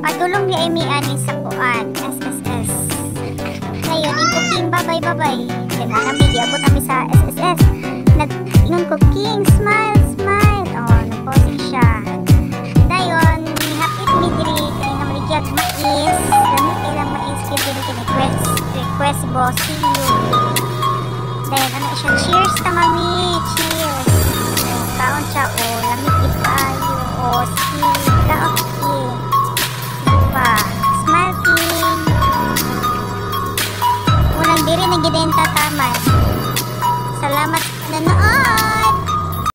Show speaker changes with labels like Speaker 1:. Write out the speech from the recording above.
Speaker 1: Padulong ni Amy ani sa kuan SSS. Ngayon in cooking babay. Then nami giabot kami sa SSS. Nag-ingon cooking smile. Oh, nag-posing siya. Dayon hapit mi diri kay nga maligyan mais. Gamit ilang mais kay diri request boss you. Dayon ano siya, cheers ta mami, cheers. Kaon siya o lamig itayo o